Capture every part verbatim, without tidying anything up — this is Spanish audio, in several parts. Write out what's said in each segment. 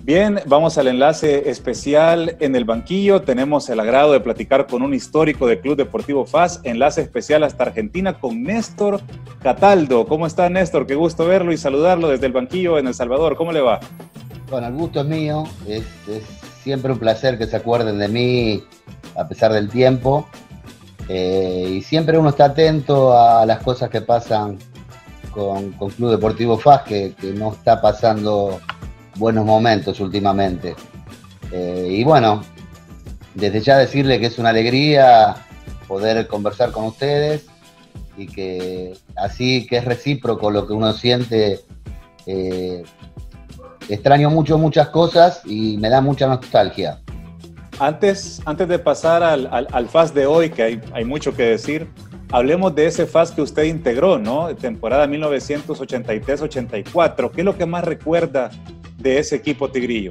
Bien, vamos al enlace especial en el banquillo. Tenemos el agrado de platicar con un histórico del Club Deportivo F A S, enlace especial hasta Argentina con Néstor Cataldo. ¿Cómo está, Néstor? Qué gusto verlo y saludarlo desde el banquillo en El Salvador. ¿Cómo le va? Bueno, el gusto es mío. Es, es siempre un placer que se acuerden de mí a pesar del tiempo. Eh, y siempre uno está atento a las cosas que pasan con, con Club Deportivo F A S, que, que no está pasando buenos momentos últimamente. Eh, y bueno, desde ya decirle que es una alegría poder conversar con ustedes y que así que es recíproco lo que uno siente. Eh, extraño mucho muchas cosas y me da mucha nostalgia. Antes, antes de pasar al, al, al F A S de hoy, que hay, hay mucho que decir, hablemos de ese F A S que usted integró, ¿no? Temporada mil novecientos ochenta y tres ochenta y cuatro. ¿Qué es lo que más recuerda de ese equipo tigrillo?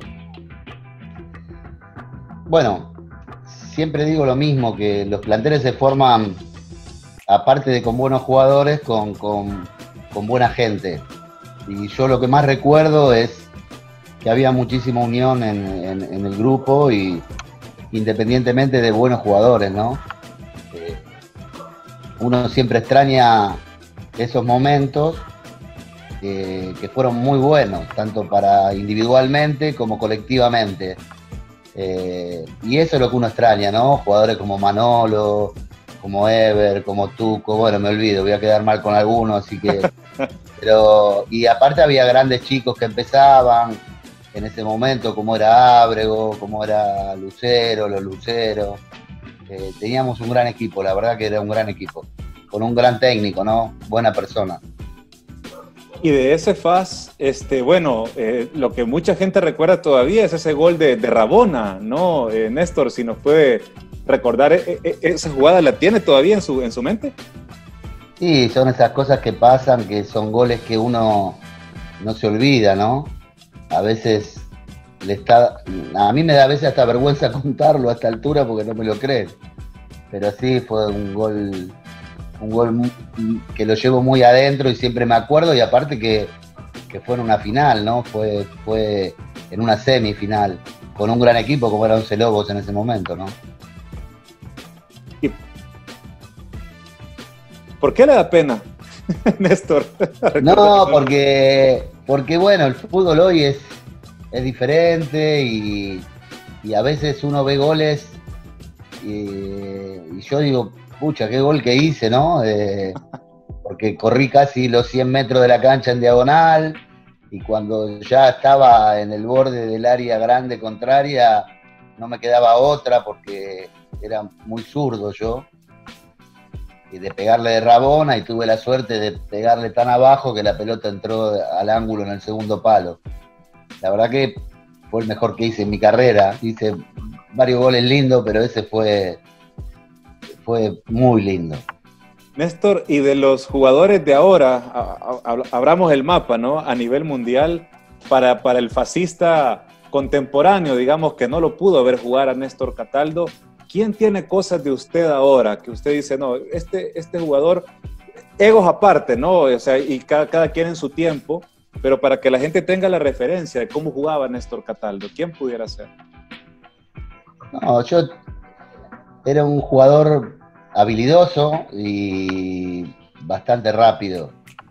Bueno, siempre digo lo mismo, que los planteles se forman, aparte de con buenos jugadores, con, con, con buena gente. Y yo lo que más recuerdo es que había muchísima unión en, en, en el grupo, y independientemente de buenos jugadores, ¿no? Eh, uno siempre extraña esos momentos eh, que fueron muy buenos, tanto para individualmente como colectivamente. Eh, y eso es lo que uno extraña, ¿no? Jugadores como Manolo, como Ever, como Tuco, bueno, me olvido, voy a quedar mal con algunos, así que... pero y aparte había grandes chicos que empezaban en ese momento, como era Ábrego, como era Lucero, los Luceros. Eh, teníamos un gran equipo, la verdad que era un gran equipo, con un gran técnico, ¿no? Buena persona. Y de ese F A S, este, bueno, eh, lo que mucha gente recuerda todavía es ese gol de, de Rabona, ¿no? Eh, Néstor, si nos puede recordar, eh, eh, ¿esa jugada la tiene todavía en su, en su mente? Sí, son esas cosas que pasan, que son goles que uno no se olvida, ¿no? A veces le está, a mí me da a veces hasta vergüenza contarlo a esta altura porque no me lo creen. Pero sí, fue un gol, un gol que lo llevo muy adentro y siempre me acuerdo, y aparte que, que fue en una final, ¿no? Fue, fue en una semifinal, con un gran equipo como era Once Lobos en ese momento, ¿no? ¿Por qué le da pena, Néstor? No, porque, porque bueno, el fútbol hoy es, es diferente y, y a veces uno ve goles y, y yo digo, pucha, qué gol que hice, ¿no? Eh, porque corrí casi los cien metros de la cancha en diagonal, y cuando ya estaba en el borde del área grande contraria, no me quedaba otra porque era muy zurdo yo. Y de pegarle de Rabona, y tuve la suerte de pegarle tan abajo que la pelota entró al ángulo en el segundo palo. La verdad que fue el mejor que hice en mi carrera. Hice varios goles lindos, pero ese fue, fue muy lindo. Néstor, y de los jugadores de ahora, a, a, abramos el mapa, ¿no? A nivel mundial, para, para el fascista contemporáneo, digamos, que no lo pudo ver jugar a Néstor Cataldo, ¿quién tiene cosas de usted ahora que usted dice, no, este, este jugador, egos aparte, ¿no? O sea, y cada, cada quien en su tiempo, pero para que la gente tenga la referencia de cómo jugaba Néstor Cataldo, ¿quién pudiera ser? No, yo era un jugador habilidoso y bastante rápido.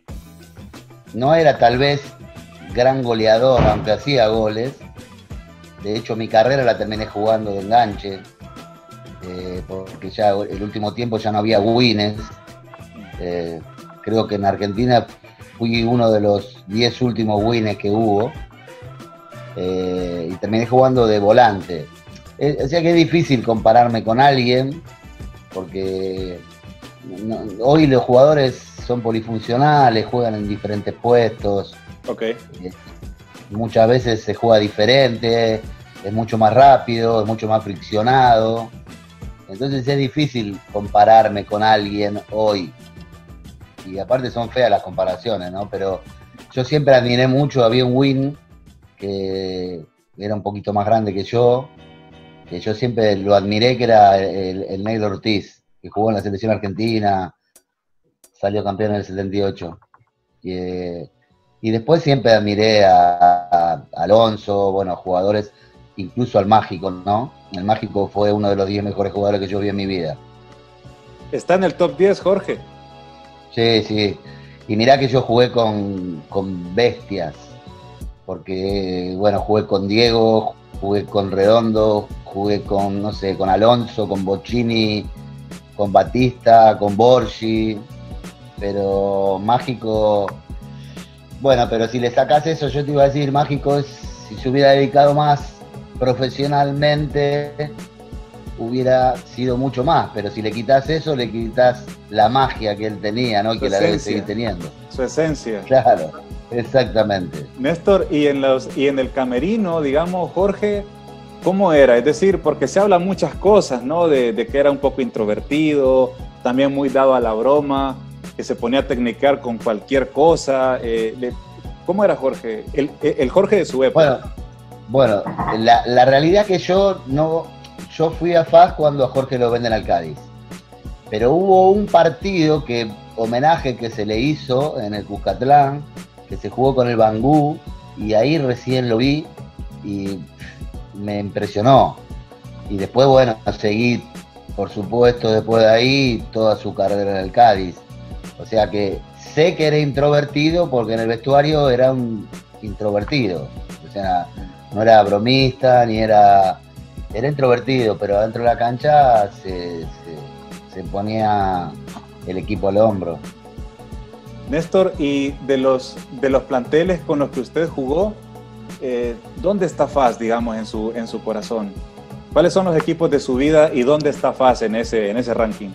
No era tal vez gran goleador, aunque hacía goles. De hecho, mi carrera la terminé jugando de enganche. Eh, porque ya el último tiempo ya no había wines. Eh, creo que en Argentina fui uno de los diez últimos wines que hubo, eh, y terminé jugando de volante. Eh, o sea que es difícil compararme con alguien, porque no, hoy los jugadores son polifuncionales, juegan en diferentes puestos. Okay. Eh, muchas veces se juega diferente, es mucho más rápido, es mucho más friccionado. Entonces es difícil compararme con alguien hoy. Y aparte son feas las comparaciones, ¿no? Pero yo siempre admiré mucho, había un win que era un poquito más grande que yo, que yo siempre lo admiré, que era el, el Negro Ortiz, que jugó en la selección argentina, salió campeón en el setenta y ocho. Y, eh, y después siempre admiré a, a, Alonso, bueno, jugadores, incluso al Mágico, ¿no? El Mágico fue uno de los diez mejores jugadores que yo vi en mi vida. ¿Está en el top diez, Jorge? Sí, sí. Y mirá que yo jugué con, con bestias, porque, bueno, jugué con Diego, jugué con Redondo, jugué con, no sé, con Alonso, con Bocchini, con Batista, con Borgi, pero Mágico, bueno, pero si le sacás eso, yo te iba a decir, Mágico, es, si se hubiera dedicado más profesionalmente, hubiera sido mucho más, pero si le quitas eso, le quitas la magia que él tenía, ¿no? Y que la debe seguir teniendo. Su esencia. Claro, exactamente. Néstor, y en los y en el camerino, digamos, Jorge, ¿cómo era? Es decir, porque se habla muchas cosas, ¿no? De, de que era un poco introvertido, también muy dado a la broma, que se ponía a tecnicar con cualquier cosa. Eh, de, ¿Cómo era Jorge? El, el Jorge de su época. Bueno, bueno la, la realidad es que yo no... Yo fui a F A S cuando a Jorge lo venden al Cádiz, pero hubo un partido que, homenaje que se le hizo en el Cuscatlán, que se jugó con el Bangú, y ahí recién lo vi y me impresionó. Y después, bueno, seguí, por supuesto, después de ahí, toda su carrera en el Cádiz. O sea que sé que era introvertido porque en el vestuario era un introvertido. O sea, no era bromista, ni era... Era introvertido, pero adentro de la cancha se, se, se ponía el equipo al hombro. Néstor, y de los, de los planteles con los que usted jugó, eh, ¿dónde está F A S, digamos, en su, en su corazón? ¿Cuáles son los equipos de su vida y dónde está F A S en ese, en ese ranking?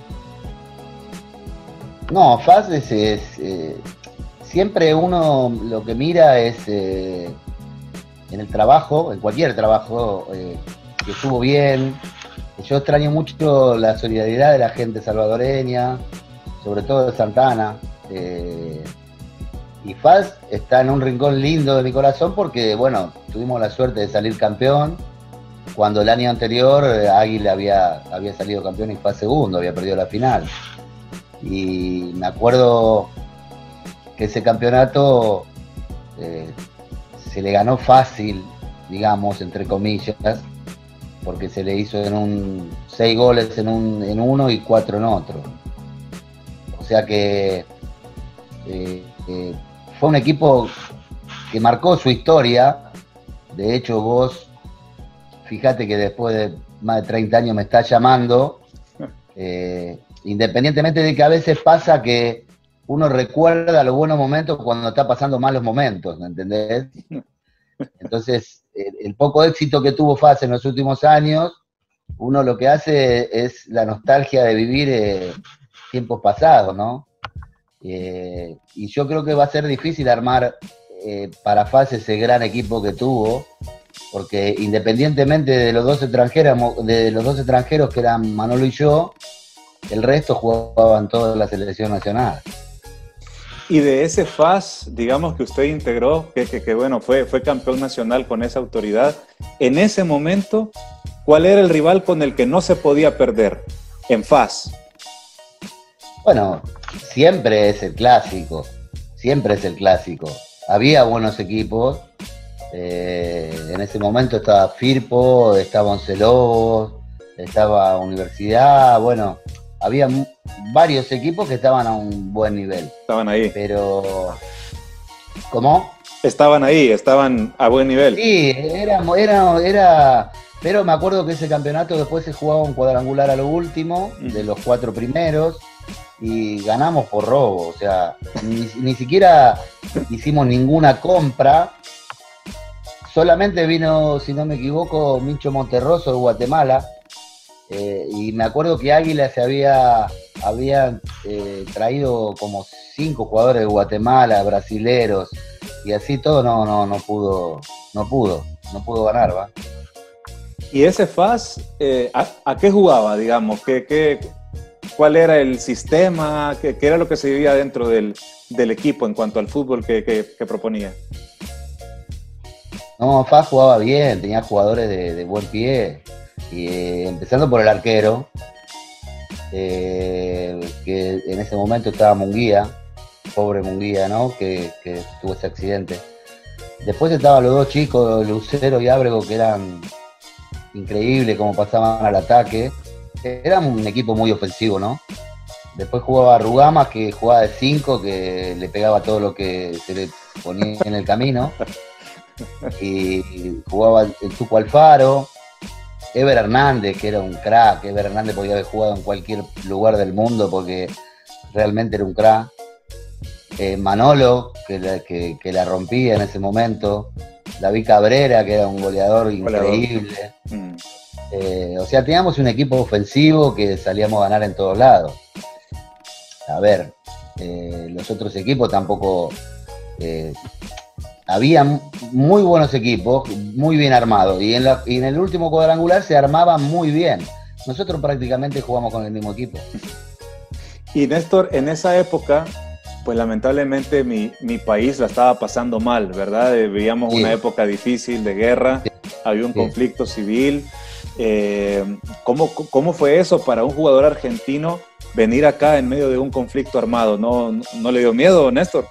No, F A S es... es eh, siempre uno lo que mira es eh, en el trabajo, en cualquier trabajo... Eh, que estuvo bien. Yo extraño mucho la solidaridad de la gente salvadoreña, sobre todo de Santana. Eh, y F A S está en un rincón lindo de mi corazón porque, bueno, tuvimos la suerte de salir campeón, cuando el año anterior eh, Águila había, había salido campeón y F A S segundo, había perdido la final. Y me acuerdo que ese campeonato eh, se le ganó fácil, digamos, entre comillas, porque se le hizo en un seis goles en, un, en uno y cuatro en otro. O sea que eh, eh, fue un equipo que marcó su historia. De hecho, vos, fíjate que después de más de treinta años me estás llamando, eh, independientemente de que a veces pasa que uno recuerda los buenos momentos cuando está pasando malos momentos, ¿me entendés? Entonces, el, el poco éxito que tuvo F A S en los últimos años, uno lo que hace es la nostalgia de vivir eh, tiempos pasados, ¿no? Eh, y yo creo que va a ser difícil armar eh, para F A S ese gran equipo que tuvo, porque independientemente de los dos extranjeros, de los dos extranjeros que eran Manolo y yo, el resto jugaban toda la selección nacional. Y de ese F A S, digamos, que usted integró, que, que, que bueno, fue, fue campeón nacional con esa autoridad, en ese momento, ¿cuál era el rival con el que no se podía perder en F A S? Bueno, siempre es el clásico, siempre es el clásico. Había buenos equipos, eh, en ese momento estaba Firpo, estaba Once Lobos, estaba Universidad, bueno, había varios equipos que estaban a un buen nivel. Estaban ahí. Pero, ¿cómo? Estaban ahí, estaban a buen nivel. Sí, era, era, era, pero me acuerdo que ese campeonato después se jugaba un cuadrangular a lo último, mm. de los cuatro primeros, y ganamos por robo, o sea, ni, ni siquiera hicimos ninguna compra, solamente vino, si no me equivoco, Mincho Monterroso de Guatemala, eh, y me acuerdo que Águila se había, había eh, traído como cinco jugadores de Guatemala, brasileros, y así todo no, no, no pudo, no pudo, no pudo ganar, ¿va? ¿Y ese F A S, eh, ¿a, a qué jugaba, digamos? ¿Qué, qué, ¿Cuál era el sistema? ¿Qué, qué era lo que se vivía dentro del, del equipo en cuanto al fútbol que, que, que proponía? No, F A S jugaba bien, tenía jugadores de, de buen pie, y, eh, empezando por el arquero, eh, que en ese momento estaba Munguía, pobre Munguía, ¿no? Que, que tuvo ese accidente. Después estaban los dos chicos, Lucero y Ábrego, que eran increíbles cómo pasaban al ataque. Era un equipo muy ofensivo, ¿no? Después jugaba Rugama, que jugaba de cinco, que le pegaba todo lo que se le ponía en el camino. Y jugaba el Tuco Alfaro. Ever Hernández, que era un crack. Ever Hernández podía haber jugado en cualquier lugar del mundo porque realmente era un crack. Eh, Manolo, que la, que, que la rompía en ese momento. David Cabrera, que era un goleador increíble. Mm. Eh, o sea, teníamos un equipo ofensivo que salíamos a ganar en todos lados. A ver, eh, los otros equipos tampoco... Eh, había muy buenos equipos, muy bien armados, y en, la, y en el último cuadrangular se armaban muy bien. Nosotros prácticamente jugamos con el mismo equipo. Y Néstor, en esa época, pues lamentablemente mi, mi país la estaba pasando mal, ¿verdad? Vivíamos sí. una época difícil de guerra, sí. había un sí. conflicto civil. Eh, ¿cómo, ¿Cómo fue eso para un jugador argentino venir acá en medio de un conflicto armado? ¿No, no le dio miedo, Néstor?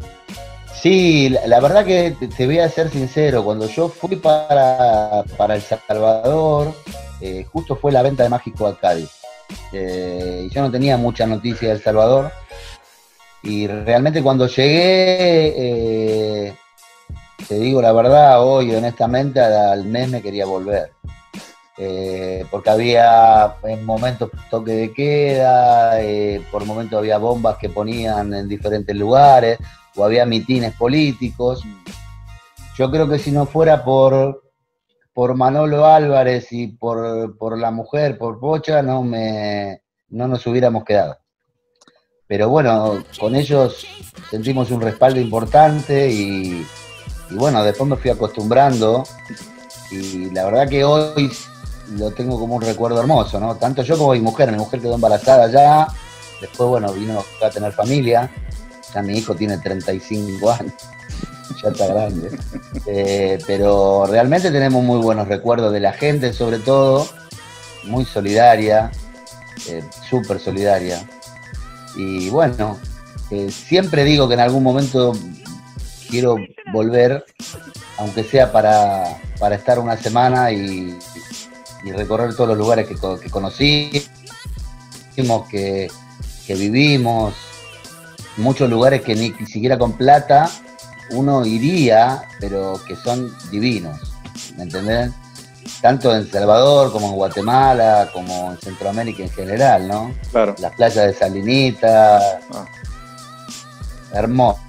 Sí, la, la verdad que te, te voy a ser sincero, cuando yo fui para, para El Salvador, eh, justo fue la venta de Mágico a Cádiz. Eh, y yo no tenía mucha noticia de El Salvador. Y realmente cuando llegué, eh, te digo la verdad, hoy honestamente al mes me quería volver. Eh, porque había en momentos toque de queda, eh, por momentos había bombas que ponían en diferentes lugares, o había mitines políticos. Yo creo que si no fuera por, por Manolo Álvarez y por, por la mujer, por Pocha, no, me, no nos hubiéramos quedado. Pero bueno, con ellos sentimos un respaldo importante y, y bueno, después me fui acostumbrando y la verdad que hoy lo tengo como un recuerdo hermoso, ¿no? Tanto yo como mi mujer, mi mujer quedó embarazada ya, después bueno, vino a tener familia. Ya mi hijo tiene treinta y cinco años, ya está grande. Eh, pero realmente tenemos muy buenos recuerdos de la gente, sobre todo, muy solidaria, eh, súper solidaria. Y bueno, eh, siempre digo que en algún momento quiero volver, aunque sea para, para estar una semana y, y recorrer todos los lugares que, que conocí, que, que vivimos. Muchos lugares que ni siquiera con plata uno iría, pero que son divinos, ¿me entendés? Tanto en Salvador como en Guatemala, como en Centroamérica en general, ¿no? Claro. Las playas de Salinita, ah. hermoso.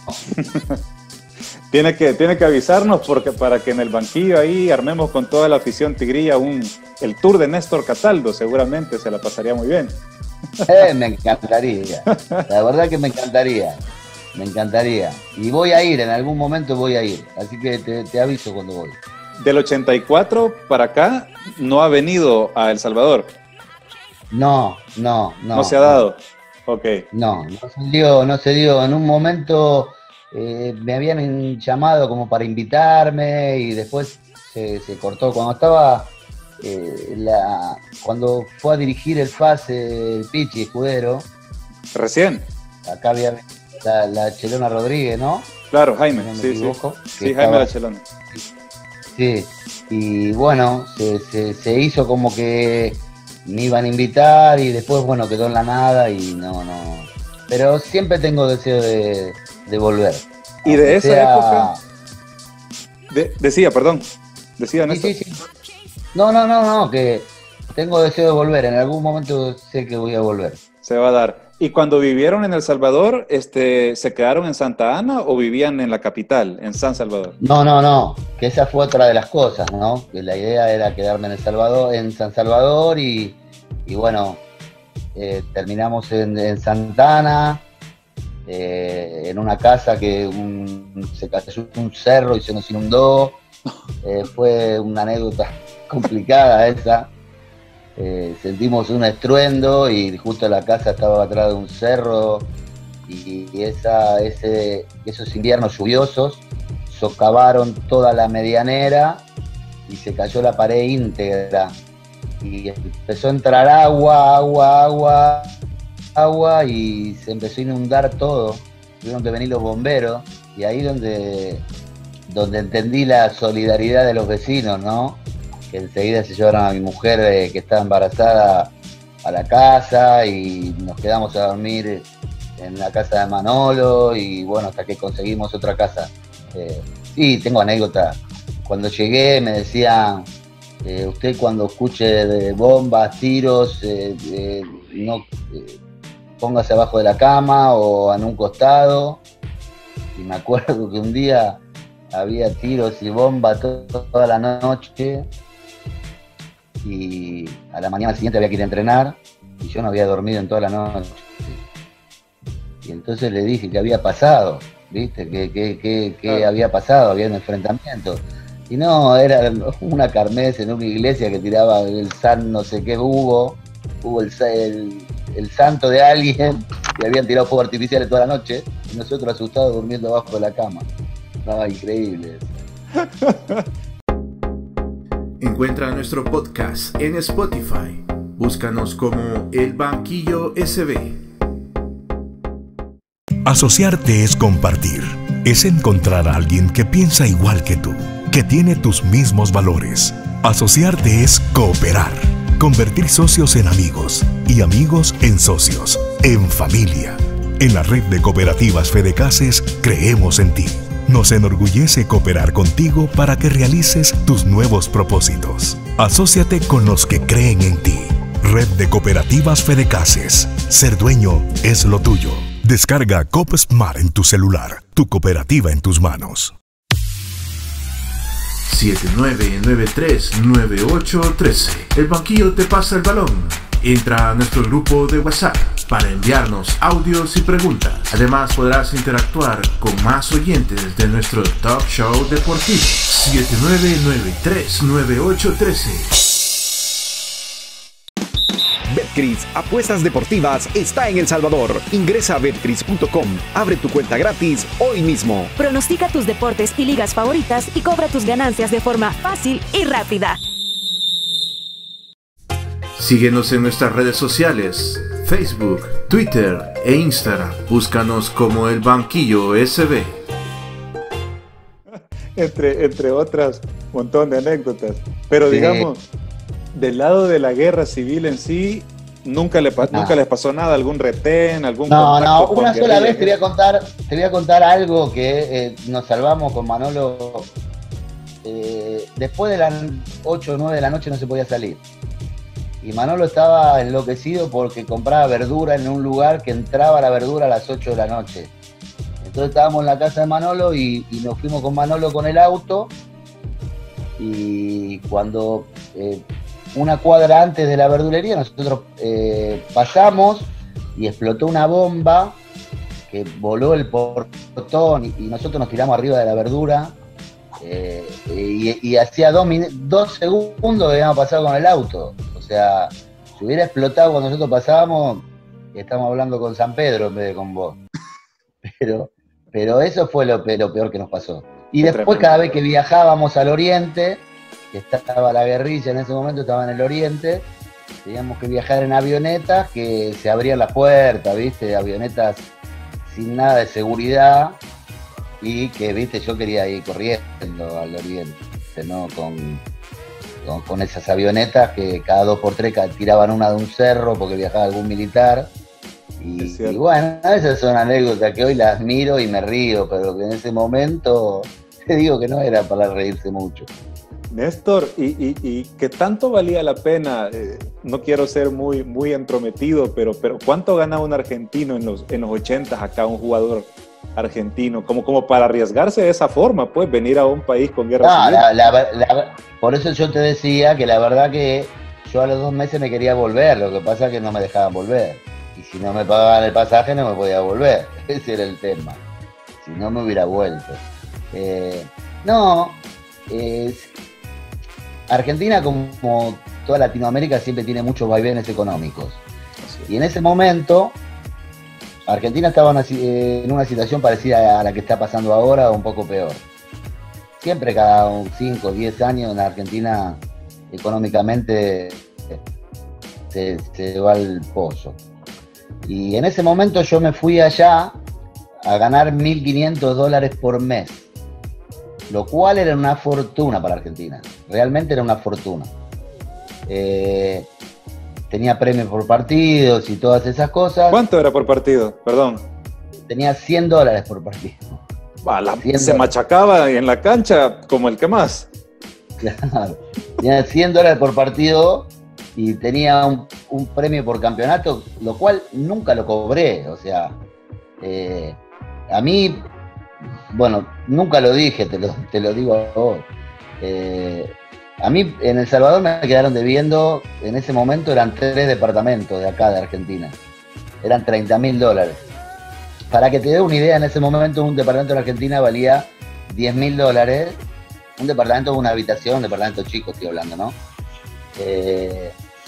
Tiene que, tiene que avisarnos porque para que en el banquillo ahí armemos con toda la afición tigrilla un, el tour de Néstor Cataldo, seguramente se la pasaría muy bien. Eh, me encantaría, la verdad que me encantaría, me encantaría. Y voy a ir, en algún momento voy a ir, así que te, te aviso cuando voy. Del ochenta y cuatro para acá, ¿no ha venido a El Salvador? No, no, no. ¿No se ha dado? No. Ok. No, no se dio, no se dio. En un momento eh, me habían llamado como para invitarme y después se, se cortó. Cuando estaba... Eh, la, cuando fue a dirigir el F A S, el Pichi Escudero. Recién. Acá había la, la Chelona Rodríguez, ¿no? Claro, Jaime, no me sí, equivoco, sí. Sí, Jaime la Chelona. Sí, y bueno, se, se, se hizo como que me iban a invitar y después, bueno, quedó en la nada y no, no. Pero siempre tengo deseo de, de volver. Y de esa sea... época. De, decía, perdón. Decía Néstor. Sí, sí, sí. No, no, no, no, que tengo deseo de volver. En algún momento sé que voy a volver. Se va a dar. ¿Y cuando vivieron en El Salvador, este, se quedaron en Santa Ana o vivían en la capital, en San Salvador? No, no, no, que esa fue otra de las cosas, ¿no? Que la idea era quedarme en El Salvador, en San Salvador y, y bueno, eh, terminamos en, en Santa Ana, eh, en una casa que un, se cayó un cerro y se nos inundó. Eh, fue una anécdota complicada esa. Eh, sentimos un estruendo y justo la casa estaba atrás de un cerro y, y esa, ese, esos inviernos lluviosos socavaron toda la medianera y se cayó la pared íntegra y empezó a entrar agua, agua, agua, agua y se empezó a inundar todo. Tuvieron que venir los bomberos y ahí donde donde entendí la solidaridad de los vecinos, ¿no? Que enseguida se llevaron a mi mujer eh, que estaba embarazada a la casa y nos quedamos a dormir en la casa de Manolo y bueno, hasta que conseguimos otra casa. Eh, sí, tengo anécdota. Cuando llegué me decían, eh, usted cuando escuche de bombas, tiros, eh, eh, no eh, póngase abajo de la cama o en un costado. Y me acuerdo que un día había tiros y bombas to toda la noche y a la mañana siguiente había que ir a entrenar y yo no había dormido en toda la noche. Y entonces le dije qué había pasado, ¿viste? ¿Qué, qué, qué, qué claro. había pasado? Había un enfrentamiento. Y no, era una kermés en una iglesia que tiraba el san no sé qué hubo, hubo el, el, el santo de alguien y habían tirado fuegos artificiales toda la noche y nosotros asustados durmiendo abajo de la cama. No, increíble. Encuentra nuestro podcast en Spotify. Búscanos como El Banquillo S B. Asociarte es compartir. Es encontrar a alguien que piensa igual que tú, que tiene tus mismos valores. Asociarte es cooperar. Convertir socios en amigos y amigos en socios, en familia. En la red de cooperativas Fedecases creemos en ti. Nos enorgullece cooperar contigo para que realices tus nuevos propósitos. Asóciate con los que creen en ti. Red de Cooperativas Fedecases. Ser dueño es lo tuyo. Descarga Coop Smart en tu celular. Tu cooperativa en tus manos. siete nueve nueve tres nueve ocho uno tres. El Banquillo te pasa el balón. Entra a nuestro grupo de WhatsApp para enviarnos audios y preguntas. Además podrás interactuar con más oyentes de nuestro talk show deportivo. siete nueve nueve tres nueve ocho uno tres. Betcris, apuestas deportivas, está en El Salvador. Ingresa a betcris punto com, abre tu cuenta gratis hoy mismo. Pronostica tus deportes y ligas favoritas y cobra tus ganancias de forma fácil y rápida. Síguenos en nuestras redes sociales, Facebook, Twitter e Instagram. Búscanos como El Banquillo S B. Entre, entre otras, un montón de anécdotas. Pero Sí. digamos, del lado de la guerra civil en sí, nunca, le, No. nunca les pasó nada, algún retén, algún No, contacto no, con una sola guerrilla. vez te voy a contar, te voy a contar algo que eh, nos salvamos con Manolo. Eh, después de las ocho o nueve de la noche no se podía salir. Y Manolo estaba enloquecido porque compraba verdura en un lugar que entraba la verdura a las ocho de la noche. Entonces estábamos en la casa de Manolo y, y nos fuimos con Manolo con el auto. Y cuando eh, una cuadra antes de la verdulería nosotros eh, pasamos y explotó una bomba que voló el portón y, y nosotros nos tiramos arriba de la verdura. Eh, y, y hacía dos, dos segundos que habíamos pasado con el auto. O sea, si hubiera explotado cuando nosotros pasábamos, estamos hablando con San Pedro en vez de con vos. Pero, pero eso fue lo, lo peor que nos pasó. Y después, Tremendo. cada vez que viajábamos al oriente, que estaba la guerrilla en ese momento, estaba en el oriente, teníamos que viajar en avionetas que se abrían las puertas, ¿viste? Avionetas sin nada de seguridad. Y que, viste, yo quería ir corriendo al oriente, ¿no? Con, con, con esas avionetas que cada dos por tres tiraban una de un cerro porque viajaba algún militar. Y, y bueno, esas son anécdotas que hoy las miro y me río, pero que en ese momento te digo que no era para reírse mucho. Néstor, ¿y, y, y qué tanto valía la pena? Eh, no quiero ser muy, muy entrometido, pero, pero ¿cuánto ganaba un argentino en los, en los ochentas acá, un jugador argentino? Como, como para arriesgarse de esa forma, pues, venir a un país con guerra No, civil. la, la, la, por eso yo te decía que la verdad que yo a los dos meses me quería volver, lo que pasa es que no me dejaban volver. Y si no me pagaban el pasaje no me podía volver, ese era el tema. Si no me hubiera vuelto. Eh, no, eh, Argentina, como toda Latinoamérica, siempre tiene muchos vaivenes económicos. Y en ese momento, Argentina estaba en una situación parecida a la que está pasando ahora, o un poco peor. Siempre cada cinco o diez años en Argentina, económicamente, se, se va al pozo. Y en ese momento yo me fui allá a ganar mil quinientos dólares por mes. lo cual era una fortuna para Argentina, realmente era una fortuna. Eh, tenía premios por partidos y todas esas cosas. ¿Cuánto era por partido? Perdón. Tenía cien dólares por partido. Ah, la, se machacaba en la cancha como el que más. Claro. Tenía cien dólares por partido y tenía un, un premio por campeonato, lo cual nunca lo cobré. O sea, eh, a mí, bueno, nunca lo dije, te lo, te lo digo a vos. Eh, a mí en El Salvador me quedaron debiendo, en ese momento eran tres departamentos de acá, de Argentina. Eran treinta mil dólares. Para que te dé una idea, en ese momento un departamento en Argentina valía diez mil dólares. Un departamento con una habitación, un departamento chico estoy hablando, ¿no? Eh,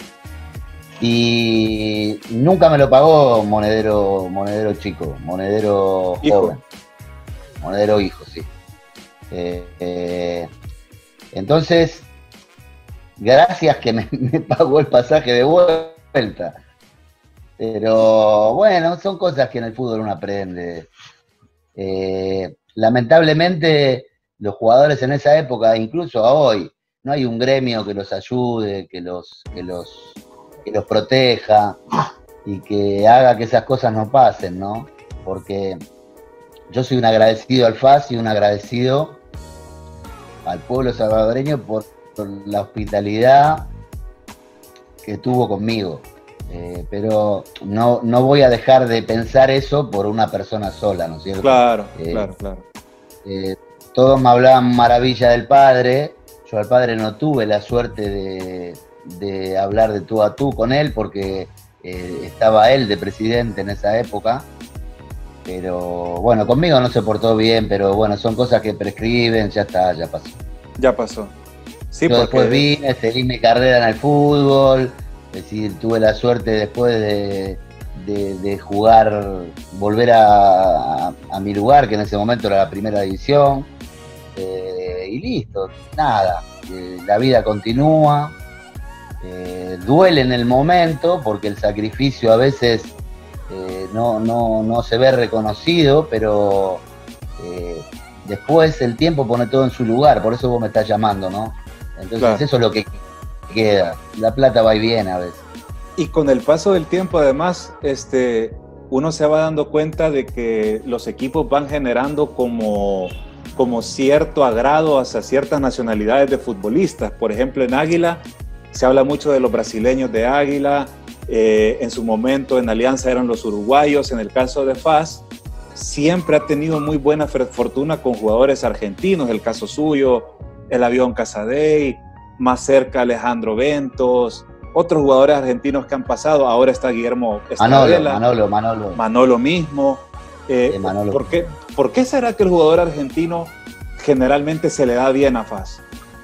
y nunca me lo pagó monedero, monedero chico, monedero hijo. joven. Monedero hijo, sí. Eh, eh, entonces, gracias que me, me pagó el pasaje de vuelta. Pero bueno, son cosas que en el fútbol uno aprende. Eh, lamentablemente, los jugadores en esa época, incluso a hoy, no hay un gremio que los ayude, que los, que los, que los proteja y que haga que esas cosas no pasen, ¿no? Porque yo soy un agradecido al F A S y un agradecido al pueblo salvadoreño por, por la hospitalidad que tuvo conmigo. Eh, pero no, no voy a dejar de pensar eso por una persona sola, ¿no es cierto? Claro, eh, claro, claro. Eh, todos me hablaban maravilla del padre. Yo al padre no tuve la suerte de, de hablar de tú a tú con él porque eh, estaba él de presidente en esa época. Pero bueno, conmigo no se portó bien, pero bueno, son cosas que prescriben, ya está, ya pasó. Ya pasó. Sí, yo porque... después vine, seguí mi carrera en el fútbol, es decir, tuve la suerte después de, de, de jugar, volver a, a, a mi lugar, que en ese momento era la primera división. Eh, y listo, nada, eh, la vida continúa, eh, duele en el momento porque el sacrificio a veces eh, no, no, no se ve reconocido, pero eh, después el tiempo pone todo en su lugar, por eso vos me estás llamando, ¿no? Entonces claro, eso es lo que queda, la plata va y viene a veces. Y con el paso del tiempo además, este, uno se va dando cuenta de que los equipos van generando como... como cierto agrado hacia ciertas nacionalidades de futbolistas. Por ejemplo, en Águila se habla mucho de los brasileños de Águila, eh, en su momento en Alianza eran los uruguayos, en el caso de F A S siempre ha tenido muy buena fortuna con jugadores argentinos, el caso suyo, el Avión Casadei, más cerca Alejandro Ventos, otros jugadores argentinos que han pasado, ahora está Guillermo Estradela, Manolo, Manolo, Manolo. Manolo mismo. Eh, Manolo. ¿por, qué, ¿Por qué será que el jugador argentino generalmente se le da bien a F A S?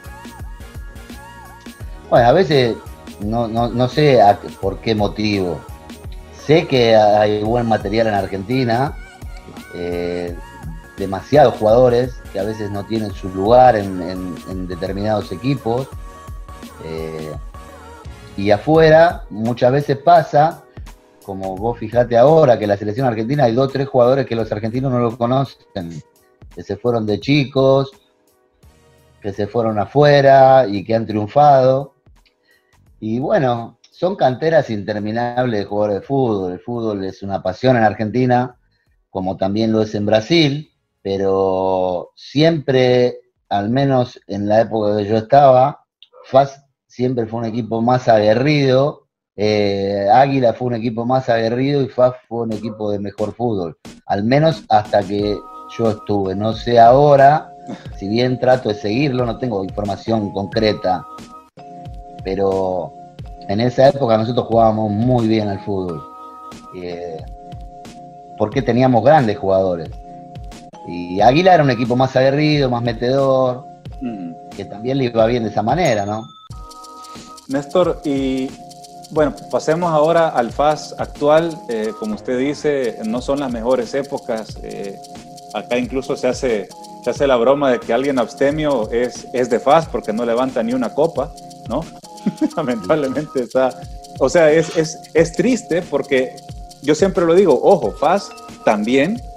Bueno, a veces no, no, no sé a, por qué motivo. Sé que hay buen material en Argentina, eh, demasiados jugadores que a veces no tienen su lugar en, en, en determinados equipos. Eh, y afuera muchas veces pasa, como vos fijate ahora, que la selección argentina hay dos o tres jugadores que los argentinos no lo conocen, que se fueron de chicos, que se fueron afuera y que han triunfado. Y bueno, son canteras interminables de jugadores de fútbol. El fútbol es una pasión en Argentina, como también lo es en Brasil, pero siempre, al menos en la época que yo estaba, F A S siempre fue un equipo más aguerrido. Eh, Águila fue un equipo más aguerrido y F A S fue un equipo de mejor fútbol, al menos hasta que yo estuve. No sé ahora, si bien trato de seguirlo, no tengo información concreta, pero en esa época nosotros jugábamos muy bien al fútbol, eh, porque teníamos grandes jugadores, y Águila era un equipo más aguerrido, más metedor, mm. que también le iba bien de esa manera, ¿no? Néstor, y bueno, pasemos ahora al F A S actual. Eh, como usted dice, no son las mejores épocas. Eh, acá incluso se hace, se hace la broma de que alguien abstemio es, es de F A S porque no levanta ni una copa, ¿no? Lamentablemente está... O sea, es, es, es triste porque yo siempre lo digo, ojo, F A S también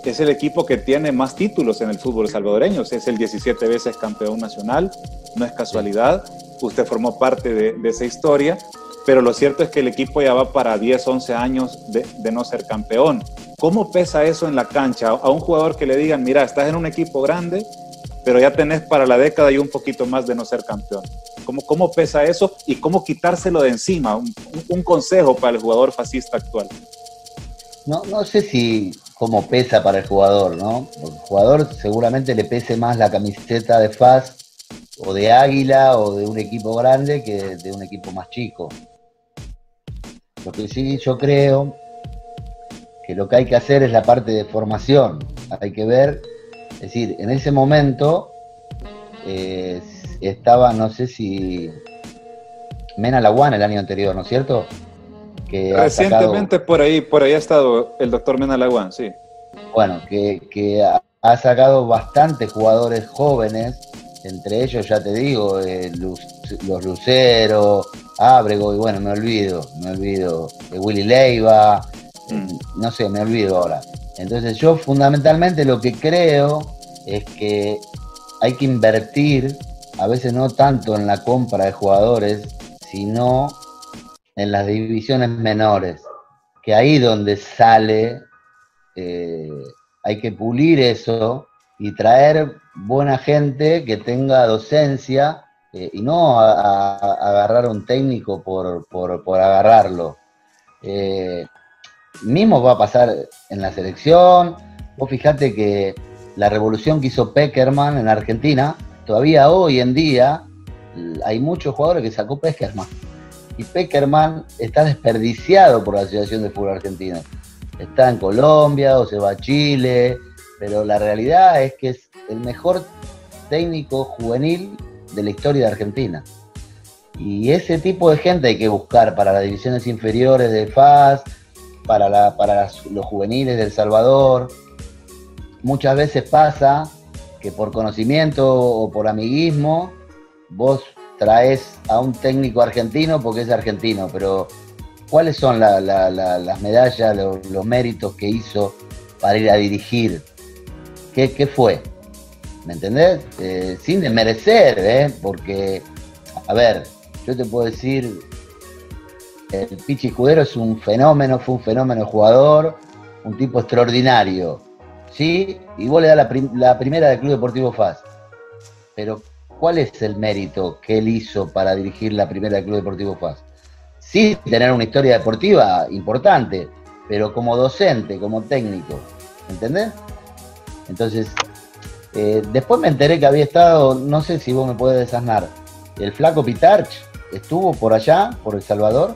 es el equipo que tiene más títulos en el fútbol salvadoreño, es el diecisiete veces campeón nacional, no es casualidad, usted formó parte de, de esa historia, pero lo cierto es que el equipo ya va para diez, once años de, de no ser campeón. ¿Cómo pesa eso en la cancha? A un jugador que le digan, mira, estás en un equipo grande, pero ya tenés para la década y un poquito más de no ser campeón. ¿Cómo, cómo pesa eso y cómo quitárselo de encima? Un, un consejo para el jugador fascista actual. No, no sé si cómo pesa para el jugador, ¿no? Porque el jugador seguramente le pese más la camiseta de F A S o de Águila o de un equipo grande que de un equipo más chico. Lo que sí yo creo que lo que hay que hacer es la parte de formación. Hay que ver, es decir, en ese momento eh, estaba, no sé si Mena Laguán el año anterior, ¿no es cierto? Que recientemente sacado, por ahí por ahí ha estado el doctor Mena Laguán, sí. Bueno, que, que ha, ha sacado bastantes jugadores jóvenes, entre ellos, ya te digo, eh, Luz, los Lucero, Ábrego, y bueno, me olvido, me olvido, de Willy Leiva, mm. no sé, me olvido ahora. Entonces yo fundamentalmente lo que creo es que hay que invertir, a veces no tanto en la compra de jugadores, sino en las divisiones menores, que ahí donde sale, eh, hay que pulir eso y traer buena gente que tenga docencia eh, y no a, a, a agarrar a un técnico por, por, por agarrarlo. Eh, mismo va a pasar en la selección. Vos fijate que la revolución que hizo Peckerman en Argentina, todavía hoy en día hay muchos jugadores que sacó Peckerman. Y Peckerman está desperdiciado por la Asociación de Fútbol Argentino. Está en Colombia o se va a Chile, pero la realidad es que es el mejor técnico juvenil de la historia de Argentina. Y ese tipo de gente hay que buscar para las divisiones inferiores de F A S, para, la, para las, los juveniles de El Salvador. Muchas veces pasa que por conocimiento o por amiguismo vos traes a un técnico argentino porque es argentino, pero ¿cuáles son la, la, la, las medallas, los, los méritos que hizo para ir a dirigir? ¿Qué, qué fue? ¿Me entendés? Eh, sin desmerecer, ¿eh? Porque, a ver, yo te puedo decir, el Pichi Escudero es un fenómeno, fue un fenómeno jugador, un tipo extraordinario, ¿sí? Y vos le das la, prim la primera del Club Deportivo F A S, pero ¿cuál es el mérito que él hizo para dirigir la primera del Club Deportivo F A S? Sí, tener una historia deportiva importante, pero como docente, como técnico, ¿entendés? Entonces, eh, después me enteré que había estado, no sé si vos me podés desasnar, el flaco Pitarch estuvo por allá, por El Salvador.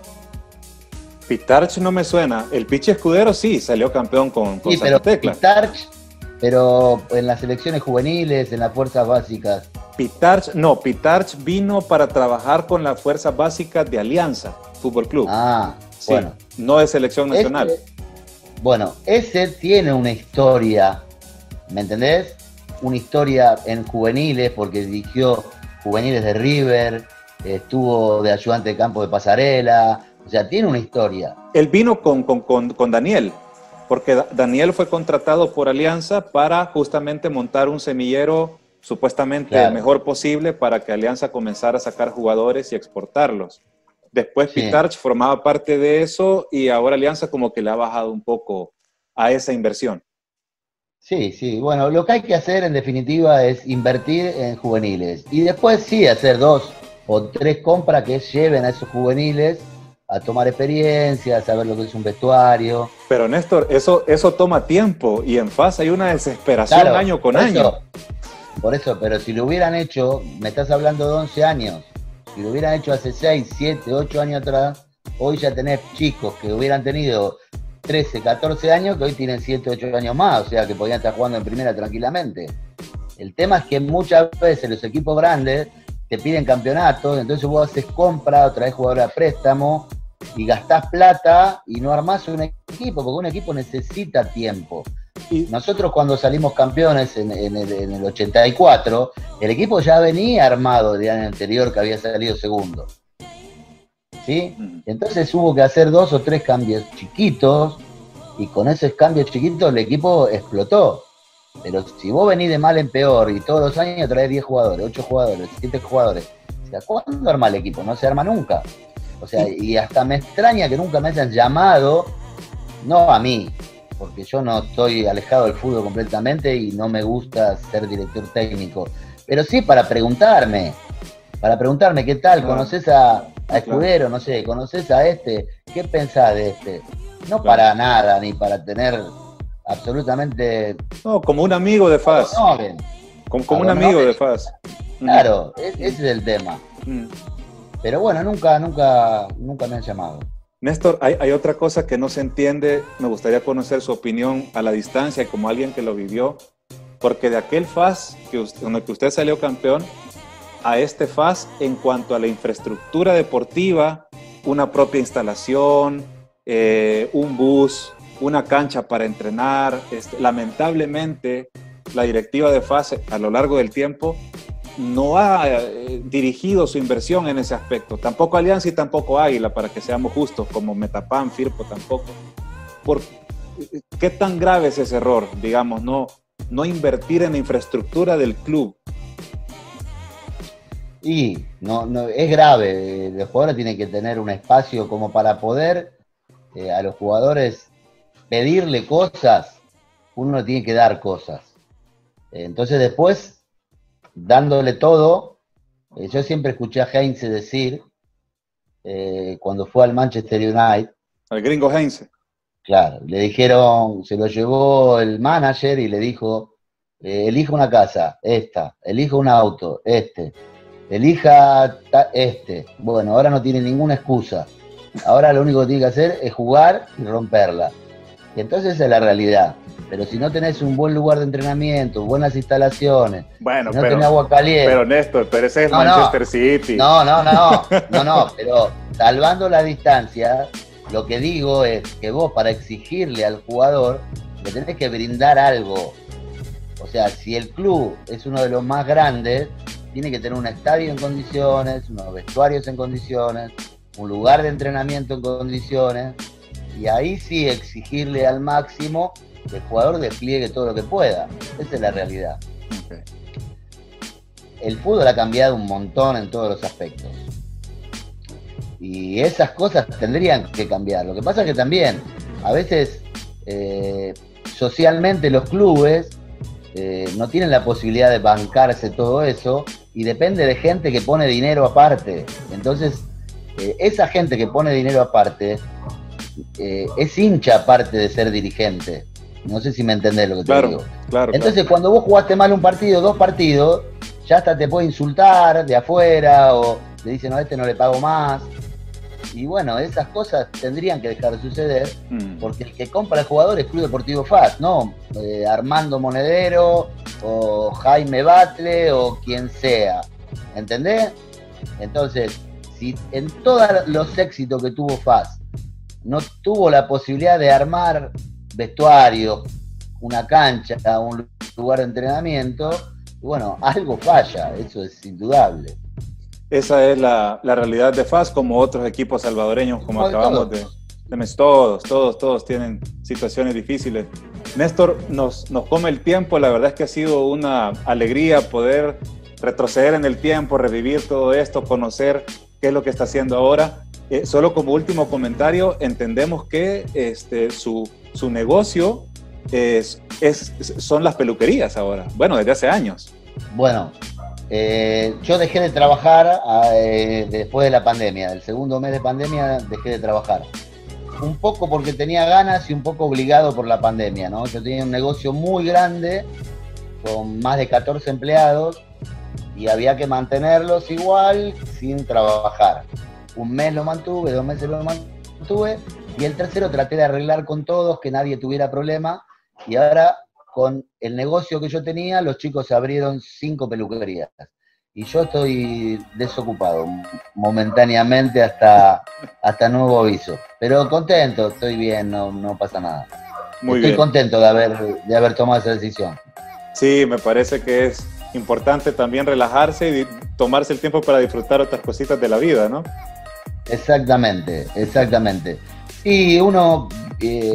Pitarch no me suena, el Pichi Escudero sí, salió campeón con, con sí, Santa pero Tecla. Pitarch, pero en las selecciones juveniles, en las fuerzas básicas. Pitarch, no, Pitarch vino para trabajar con las fuerzas básicas de Alianza Fútbol Club. Ah, sí, bueno. No de selección nacional. Ese, bueno, ese tiene una historia, ¿me entendés? Una historia en juveniles, porque dirigió juveniles de River, estuvo de ayudante de campo de Pasarela, o sea, tiene una historia. Él vino con, con, con, con Daniel, porque Daniel fue contratado por Alianza para justamente montar un semillero supuestamente claro. el mejor posible para que Alianza comenzara a sacar jugadores y exportarlos. Después sí. Pitarch formaba parte de eso y ahora Alianza como que le ha bajado un poco a esa inversión. Sí, sí, bueno, lo que hay que hacer en definitiva es invertir en juveniles y después sí hacer dos o tres compras que lleven a esos juveniles a tomar experiencia, a saber lo que es un vestuario. Pero Néstor, eso, eso toma tiempo y en F A S hay una desesperación claro, año con por año. Eso, por eso, pero si lo hubieran hecho, me estás hablando de once años, si lo hubieran hecho hace seis, siete, ocho años atrás, hoy ya tenés chicos que hubieran tenido trece, catorce años que hoy tienen siete, ocho años más, o sea que podían estar jugando en primera tranquilamente. El tema es que muchas veces los equipos grandes te piden campeonatos, entonces vos haces compra o traes jugadores a préstamo y gastás plata y no armás un equipo, porque un equipo necesita tiempo. Y nosotros cuando salimos campeones en, en, el, en el ochenta y cuatro, el equipo ya venía armado del año anterior que había salido segundo. ¿Sí? Entonces hubo que hacer dos o tres cambios chiquitos y con esos cambios chiquitos el equipo explotó. Pero si vos venís de mal en peor y todos los años traes diez jugadores, ocho jugadores, siete jugadores, o sea, ¿cuándo arma el equipo? No se arma nunca. O sea, y hasta me extraña que nunca me hayan llamado, no a mí, porque yo no estoy alejado del fútbol completamente y no me gusta ser director técnico, pero sí para preguntarme, para preguntarme qué tal, claro. ¿Conoces a, a Escudero? Claro. No sé, ¿conoces a este? ¿Qué pensás de este? No claro. Para nada, ni para tener absolutamente... No, como un amigo de F A S. No, como, como un amigo de F A S. Claro, mm. ese es el tema. Mm. Pero bueno, nunca, nunca, nunca me han llamado. Néstor, hay, hay otra cosa que no se entiende, me gustaría conocer su opinión a la distancia y como alguien que lo vivió, porque de aquel F A S que usted, con el que usted salió campeón, a este F A S en cuanto a la infraestructura deportiva, una propia instalación, eh, un bus, una cancha para entrenar, este, lamentablemente la directiva de F A S a lo largo del tiempo no ha eh, dirigido su inversión en ese aspecto. Tampoco Alianza y tampoco Águila, para que seamos justos, como Metapan, Firpo tampoco. ¿Por qué tan grave es ese error, digamos, no, no invertir en la infraestructura del club? Y no, no, es grave. Los jugadores tienen que tener un espacio como para poder eh, a los jugadores pedirle cosas, uno tiene que dar cosas. Entonces después, dándole todo, eh, yo siempre escuché a Heinze decir, eh, cuando fue al Manchester United, al gringo Heinze. Claro, le dijeron, se lo llevó el manager y le dijo, eh, elija una casa, esta, elija un auto, este, elija este. Bueno, ahora no tiene ninguna excusa. Ahora lo único que tiene que hacer es jugar y romperla. Y entonces esa es la realidad. Pero si no tenés un buen lugar de entrenamiento, buenas instalaciones, bueno, si no pero, tenés agua caliente. Pero Néstor, pero ese es no, Manchester no, City. No, no, no, no, no, pero salvando la distancia, lo que digo es que vos para exigirle al jugador le tenés que brindar algo. O sea, si el club es uno de los más grandes, tiene que tener un estadio en condiciones, unos vestuarios en condiciones, un lugar de entrenamiento en condiciones, y ahí sí exigirle al máximo que el jugador despliegue todo lo que pueda. Esa es la realidad. Okay. El fútbol ha cambiado un montón en todos los aspectos. Y esas cosas tendrían que cambiar. Lo que pasa es que también, a veces, eh, socialmente los clubes eh, no tienen la posibilidad de bancarse todo eso y depende de gente que pone dinero aparte. Entonces, eh, esa gente que pone dinero aparte eh, es hincha aparte de ser dirigente. No sé si me entendés lo que claro, te digo. Claro, Entonces, claro. Cuando vos jugaste mal un partido, dos partidos, ya hasta te puede insultar de afuera o le dicen, no, a este no le pago más. Y bueno, esas cosas tendrían que dejar de suceder mm. porque el que compra el jugador es Club Deportivo F A S, no eh, Armando Monedero o Jaime Batle o quien sea. ¿Entendés? Entonces, si en todos los éxitos que tuvo F A S no tuvo la posibilidad de armar vestuario, una cancha, un lugar de entrenamiento, bueno, algo falla, eso es indudable. Esa es la, la realidad de F A S, como otros equipos salvadoreños, como no, acabamos de, de... Todos, todos, todos tienen situaciones difíciles. Néstor, nos, nos come el tiempo, la verdad es que ha sido una alegría poder retroceder en el tiempo, revivir todo esto, conocer qué es lo que está haciendo ahora. Eh, solo como último comentario, entendemos que este, su, su negocio es, es, son las peluquerías ahora, bueno, desde hace años. Bueno, eh, yo dejé de trabajar eh, después de la pandemia, el segundo mes de pandemia dejé de trabajar. Un poco porque tenía ganas y un poco obligado por la pandemia, ¿no? Yo tenía un negocio muy grande, con más de catorce empleados, y había que mantenerlos igual sin trabajar. Un mes lo mantuve, dos meses lo mantuve, y el tercero traté de arreglar con todos, que nadie tuviera problema, y ahora con el negocio que yo tenía, los chicos abrieron cinco peluquerías, y yo estoy desocupado momentáneamente hasta, hasta nuevo aviso. Pero contento, estoy bien, no, no pasa nada. Muy estoy bien. contento de haber, de haber tomado esa decisión. Sí, me parece que es importante también relajarse y tomarse el tiempo para disfrutar otras cositas de la vida, ¿no? Exactamente, exactamente. Y uno eh,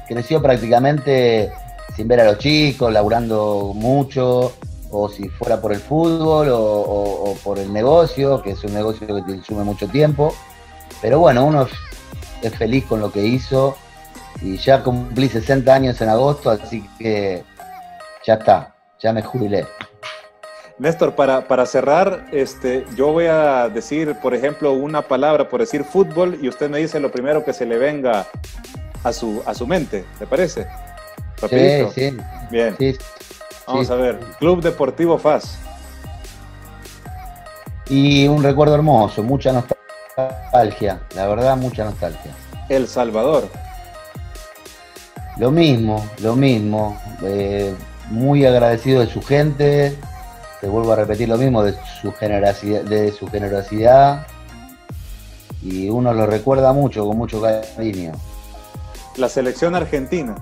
creció prácticamente sin ver a los chicos, laburando mucho, o si fuera por el fútbol o, o, o por el negocio, que es un negocio que te consume mucho tiempo. Pero bueno, uno es, es feliz con lo que hizo y ya cumplí sesenta años en agosto, así que ya está, ya me jubilé. Néstor, para, para cerrar, este, yo voy a decir, por ejemplo, una palabra, por decir fútbol, y usted me dice lo primero que se le venga a su, a su mente, ¿te parece? ¿Rapidito? Sí, sí. Bien. Sí, Vamos sí. a ver. Club Deportivo F A S. Y un recuerdo hermoso, mucha nostalgia, la verdad, mucha nostalgia. El Salvador. Lo mismo, lo mismo. Eh, muy agradecido de su gente. Te vuelvo a repetir lo mismo, de su generosidad, de su generosidad. Y uno lo recuerda mucho, con mucho cariño. La selección argentina.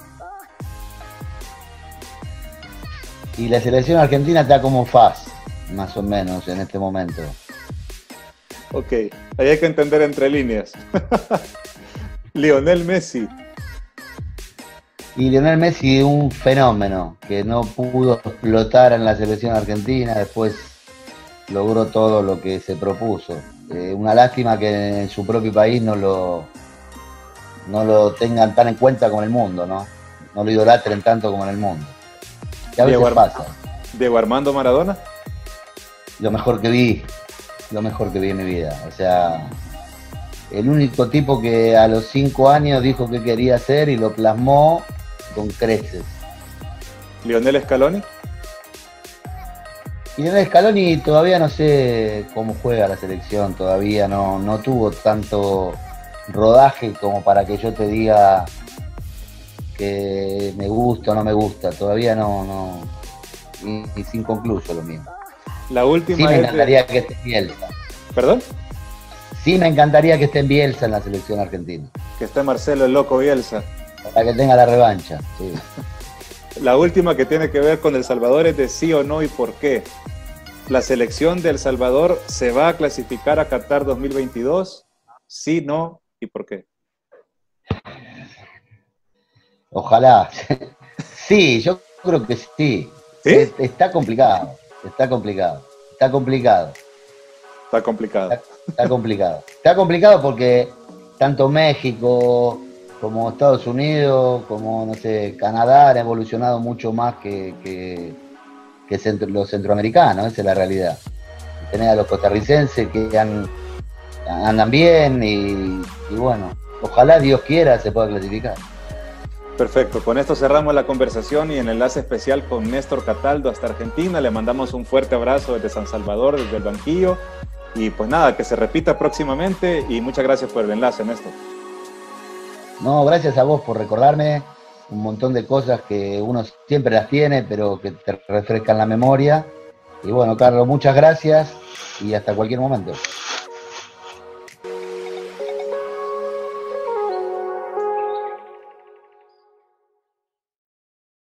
Y la selección argentina está como F A S, más o menos, en este momento. Ok, ahí hay que entender entre líneas. Lionel Messi. Y Lionel Messi, un fenómeno que no pudo explotar en la selección argentina, después logró todo lo que se propuso. Eh, una lástima que en su propio país no lo, no lo tengan tan en cuenta como en el mundo, ¿no? No lo idolatren tanto como en el mundo. Que a veces Diego, Ar pasa. Diego Armando Maradona. Lo mejor que vi, lo mejor que vi en mi vida. O sea, el único tipo que a los cinco años dijo que quería ser y lo plasmó con creces. Lionel Scaloni. Y Lionel Scaloni todavía no sé cómo juega la selección, todavía no, no tuvo tanto rodaje como para que yo te diga que me gusta o no me gusta, todavía no, no, y, y sin concluso lo mismo. La última Sí me es encantaría de... que esté en Bielsa. ¿Perdón? Sí me encantaría que esté en Bielsa en la selección argentina, Que está Marcelo el Loco Bielsa. para que tenga la revancha, sí. La última que tiene que ver con El Salvador es de sí o no y por qué. ¿La selección de El Salvador se va a clasificar a Qatar dos mil veintidós? Sí, no y por qué. Ojalá. Sí, yo creo que sí. ¿Sí? Está complicado, está complicado, está complicado. Está complicado. Está, está complicado. Está complicado porque tanto México como Estados Unidos, como, no sé, Canadá han evolucionado mucho más que, que, que centro, los centroamericanos, esa es la realidad. Tenés a los costarricenses que han, andan bien y, y bueno, ojalá Dios quiera se pueda clasificar. Perfecto, con esto cerramos la conversación y el enlace especial con Néstor Cataldo hasta Argentina. Le mandamos un fuerte abrazo desde San Salvador, desde el banquillo. Y pues nada, que se repita próximamente y muchas gracias por el enlace, Néstor. No, gracias a vos por recordarme un montón de cosas que uno siempre las tiene, pero que te refrescan la memoria. Y bueno, Carlos, muchas gracias y hasta cualquier momento.